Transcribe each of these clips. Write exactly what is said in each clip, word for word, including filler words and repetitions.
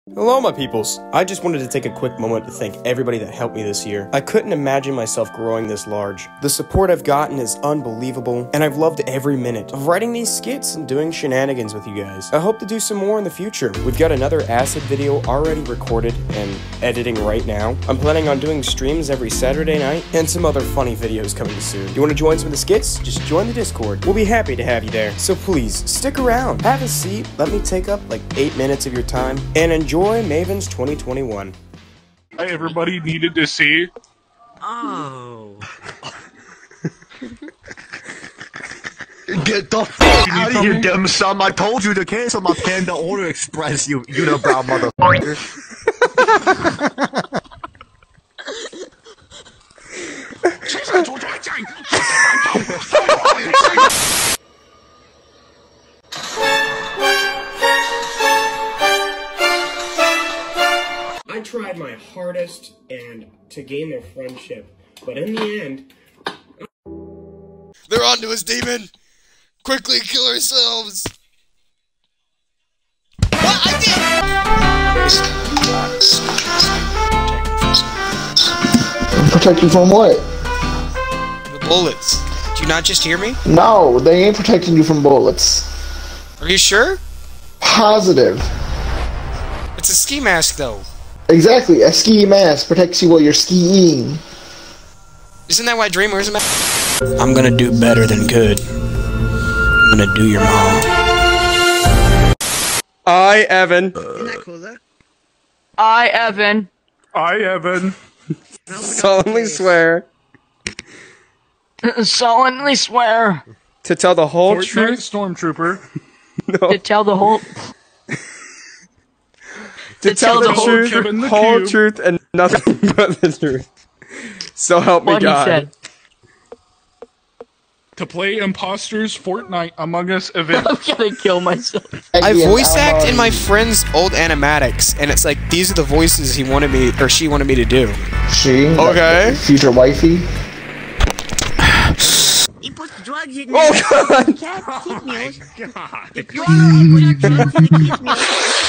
Hello my peoples, I just wanted to take a quick moment to thank everybody that helped me this year. I couldn't imagine myself growing this large. The support I've gotten is unbelievable, and I've loved every minute of writing these skits and doing shenanigans with you guys. I hope to do some more in the future. We've got another Acid video already recorded and editing right now. I'm planning on doing streams every Saturday night, and some other funny videos coming soon. You want to join some of the skits? Just join the Discord. We'll be happy to have you there. So please, stick around, have a seat, let me take up like eight minutes of your time, and enjoy Maven's twenty twenty-one. Everybody needed to see. Oh. Get the fuck out of here, dim sum! I told you to cancel my Panda Order Express, you unibrow motherfucker. I tried my hardest and to gain their friendship, but in the end... They're onto us, demon! Quickly kill ourselves! What? I did! Protect you from what? The bullets. Did you not just hear me? No, they ain't protecting you from bullets. Are you sure? Positive. It's a ski mask, though. Exactly, a ski mask protects you while you're skiing. Isn't that why Dream wears a mask? I'm gonna do better than good. I'm gonna do your mom. I, Evan. Isn't that cool, though? I, Evan. I, Evan. solemnly swear. solemnly swear. To tell the whole Fortnite truth. Stormtrooper. No. To tell the whole... To tell the truth, Kevin the whole Cube. truth, and nothing but the truth. So help me What he God. said. To play Imposters Fortnite Among Us event. I'm gonna kill myself. I voice act in my friend's old animatics, and it's like, these are the voices he wanted me, or she wanted me to do. She? Okay. Future wifey? He puts drugs in Oh there. God! You can't keep meals. If you wanna put drugs in the keep meals,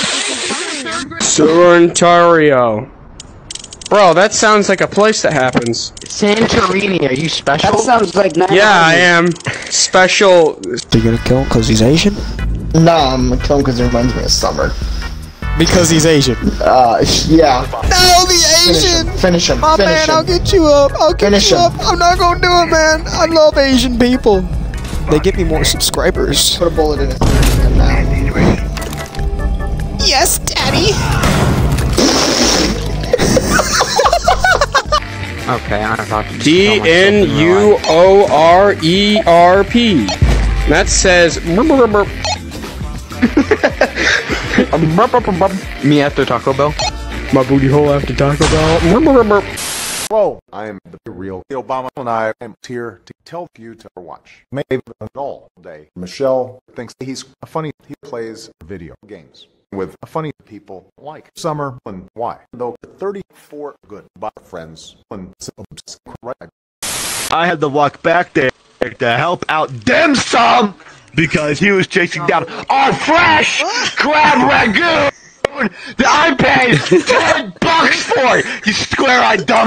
Ontario. Bro, that sounds like a place that happens. Santorini, are you special? That sounds like night. Yeah, I am. Special. You gonna kill him because he's Asian? Nah, I'm gonna kill him because it reminds me of summer. Because he's Asian. Uh, yeah. No, the Finish Asian! him. Finish him. My Finish man, him. I'll get you up. I'll get Finish you him. up. I'm not gonna do it, man. I love Asian people. They get me more subscribers. Put a bullet in his head now. Yes, daddy. Okay, I'm about to D N U O R E R P. That says. Me after Taco Bell. My booty hole after Taco Bell. Hello, I am the real Obama, and I am here to tell you to watch Maven all day. Michelle thinks he's a funny. He plays video games with funny people like Summer and why. Though thirty-four good but friends and I had to walk back there to help out dim sum because he was chasing down our fresh crab ragoon that I paid ten bucks for. You square-eyed dumb.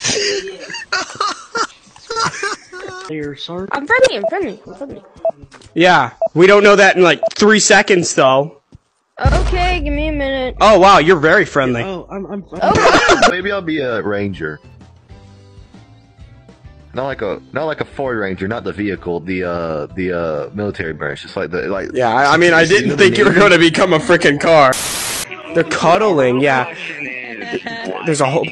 Here, sir. I'm friendly, I'm friendly, I'm friendly. Yeah, we don't know that in like three seconds though. Okay, give me a minute. Oh wow, you're very friendly. Oh, I'm, I'm Okay. Maybe I'll be a ranger. Not like a not like a Ford Ranger, not the vehicle, the uh the uh military branch. Just like the like. Yeah, I, I mean, I didn't think you were going to become a freaking car. They're cuddling, yeah. There's a whole.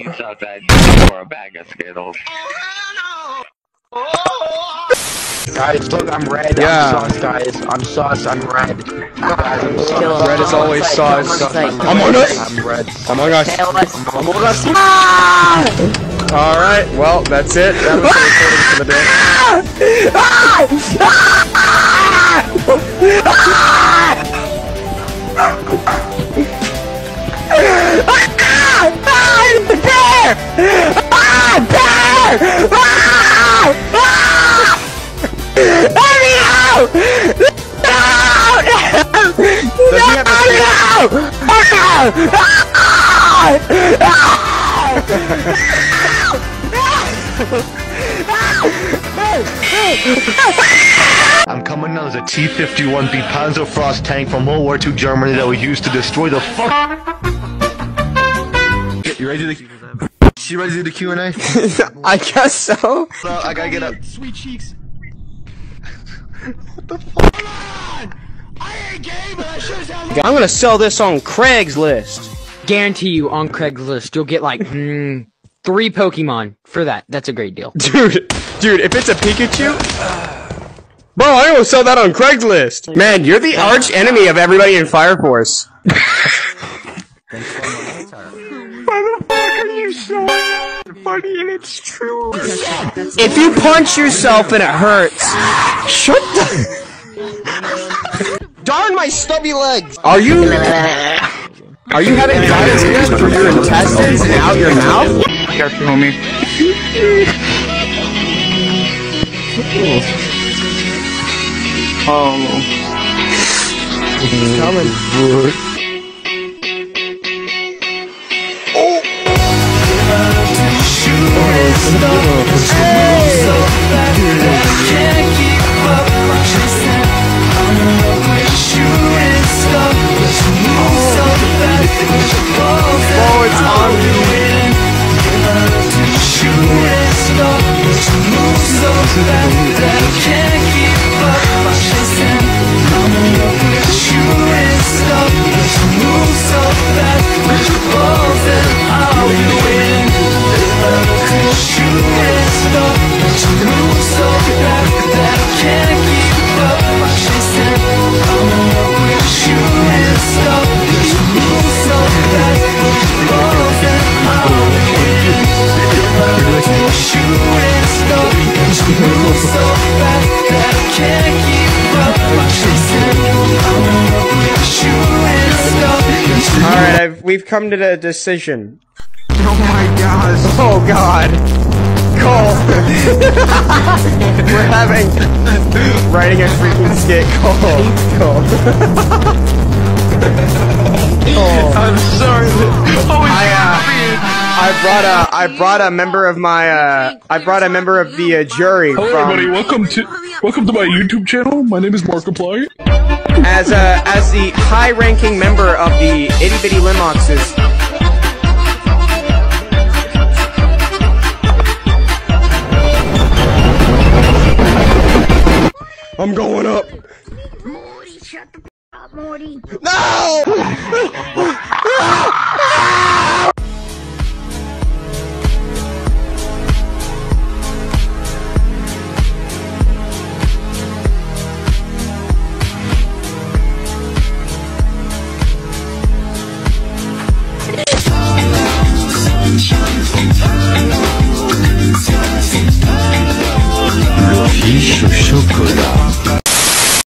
Guys, look, I'm red. Yeah. I'm sauce, guys. I'm sauce. I'm red. Guys, I'm sauce. Red is always sauce. Among Us. I'm red. Among Us. Among Us. All right, well, that's it. That was the recording for the day. Does he have a I'm coming out as a T fifty-one B Panzerfaust tank from World War Two Germany that was used to destroy the fuck. You ready to do the? You ready to do the Q and A? I guess so. So I gotta get up. Sweet cheeks. What the fuck? I'm gonna sell this on Craigslist. Guarantee you on Craigslist you'll get like mm, three Pokemon for that. That's a great deal. Dude, dude, if it's a Pikachu... Bro, I'm gonna sell that on Craigslist. Man, you're the arch enemy of everybody in Fire Force. Why the fuck are you so funny and it's true? If you punch yourself and it hurts... Shut the... Darn my stubby legs! Are you... Are you having diarrhea through your intestines and out your mouth? Careful, homie. Oh. Coming. Oh, it's on me. Alright, I've we've come to the decision. Oh my gosh. Oh god. Cole. We're having writing a freaking skit. Cole. Cole. Cole. I'm sorry. Oh, I uh I brought a I brought a member of my uh I brought a member of the uh, jury Hello, from everybody. Welcome to welcome to my YouTube channel. My name is Markiplier. as a as the high-ranking member of the Itty Bitty Limoxes. I'm going up. Morty, shut the f up, Morty. No! Le fiche chocolat.